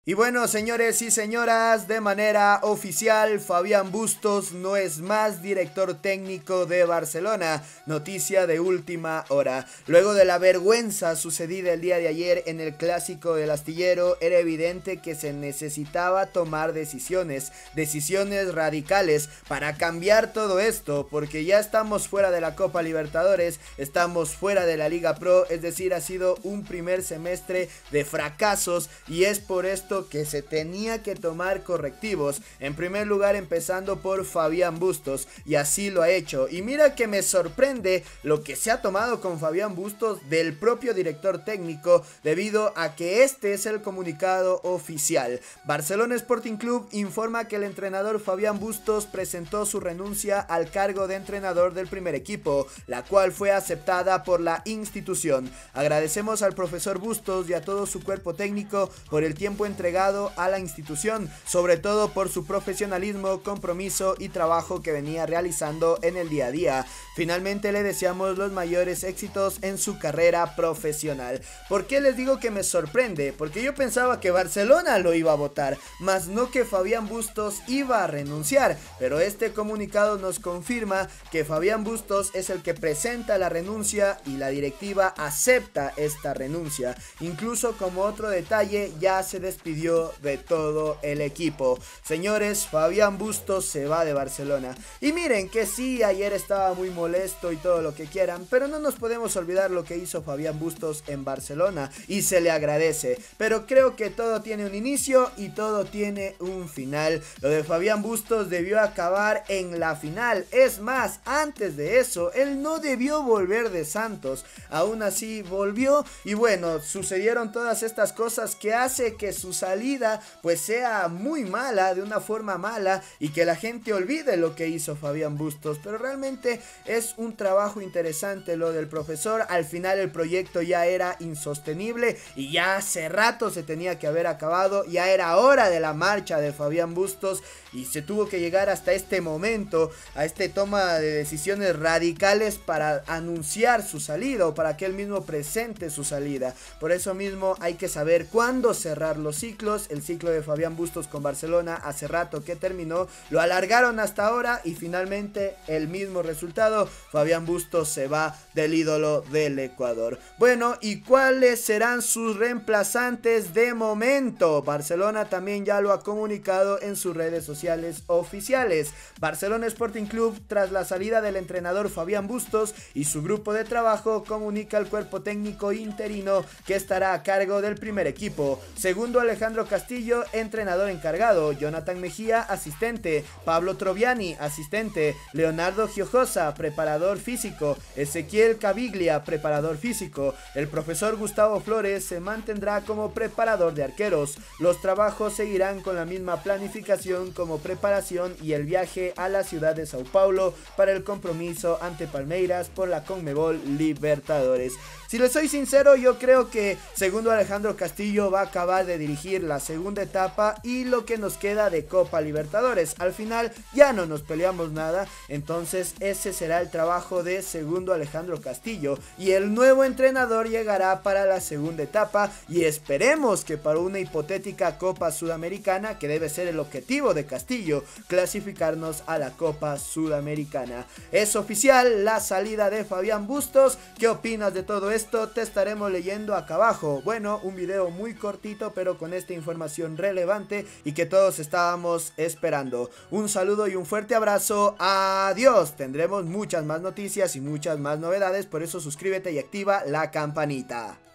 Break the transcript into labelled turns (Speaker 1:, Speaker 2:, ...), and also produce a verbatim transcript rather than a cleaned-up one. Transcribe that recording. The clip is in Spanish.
Speaker 1: Y bueno, señores y señoras, de manera oficial, Fabián Bustos no es más director técnico de Barcelona. Noticia de última hora. Luego de la vergüenza sucedida el día de ayer en el Clásico del Astillero, era evidente que se necesitaba tomar decisiones, decisiones radicales para cambiar todo esto, porque ya estamos fuera de la Copa Libertadores, estamos fuera de la Liga Pro, es decir, ha sido un primer semestre de fracasos y es por esto que se tenía que tomar correctivos. En primer lugar, empezando por Fabián Bustos, y así lo ha hecho. Y mira que me sorprende lo que se ha tomado con Fabián Bustos del propio director técnico, debido a que este es el comunicado oficial. Barcelona Sporting Club informa que el entrenador Fabián Bustos presentó su renuncia al cargo de entrenador del primer equipo, la cual fue aceptada por la institución. Agradecemos al profesor Bustos y a todo su cuerpo técnico por el tiempo entregado a la institución, sobre todo por su profesionalismo, compromiso y trabajo que venía realizando en el día a día. Finalmente le deseamos los mayores éxitos en su carrera profesional. ¿Por qué les digo que me sorprende? Porque yo pensaba que Barcelona lo iba a votar, más no que Fabián Bustos iba a renunciar, pero este comunicado nos confirma que Fabián Bustos es el que presenta la renuncia y la directiva acepta esta renuncia. Incluso, como otro detalle, ya se despidió de todo el equipo. Señores, Fabián Bustos se va de Barcelona. Y miren que sí, ayer estaba muy molesto y todo lo que quieran, pero no nos podemos olvidar lo que hizo Fabián Bustos en Barcelona y se le agradece. Pero creo que todo tiene un inicio y todo tiene un final. Lo de Fabián Bustos debió acabar en la final. Es más, antes de eso, él no debió volver de Santos. Aún así volvió y bueno, sucedieron todas estas cosas que hace que su salida pues sea muy mala, de una forma mala, y que la gente olvide lo que hizo Fabián Bustos. Pero realmente es un trabajo interesante lo del profesor. Al final el proyecto ya era insostenible y ya hace rato se tenía que haber acabado. Ya era hora de la marcha de Fabián Bustos y se tuvo que llegar hasta este momento, a este toma de decisiones radicales para anunciar su salida o para que él mismo presente su salida. Por eso mismo hay que saber cuándo cerrar los ciclos. El ciclo de Fabián Bustos con Barcelona hace rato que terminó, lo alargaron hasta ahora y finalmente el mismo resultado: Fabián Bustos se va del ídolo del Ecuador. Bueno, ¿y cuáles serán sus reemplazantes de momento? Barcelona también ya lo ha comunicado en sus redes sociales oficiales. Barcelona Sporting Club, tras la salida del entrenador Fabián Bustos y su grupo de trabajo, comunica al cuerpo técnico interino que estará a cargo del primer equipo. Segundo, Alejandro Castillo, entrenador encargado. Jonathan Mejía, asistente. Pablo Troviani, asistente. Leonardo Giojosa, preparador físico. Ezequiel Caviglia, preparador físico. El profesor Gustavo Flores se mantendrá como preparador de arqueros. Los trabajos seguirán con la misma planificación como preparación y el viaje a la ciudad de Sao Paulo para el compromiso ante Palmeiras por la Conmebol Libertadores. Si les soy sincero, yo creo que segundo Alejandro Castillo va a acabar de dirigir la segunda etapa y lo que nos queda de Copa Libertadores. Al final ya no nos peleamos nada, entonces ese será el trabajo de segundo Alejandro Castillo y el nuevo entrenador llegará para la segunda etapa y esperemos que para una hipotética Copa Sudamericana, que debe ser el objetivo de Castillo, clasificarnos a la Copa Sudamericana. Es oficial la salida de Fabián Bustos. ¿Qué opinas de todo esto? Te estaremos leyendo acá abajo. Bueno, un video muy cortito pero con esta información relevante y que todos estábamos esperando. Un saludo y un fuerte abrazo. Adiós. Tendremos muchas más noticias y muchas más novedades, por eso suscríbete y activa la campanita.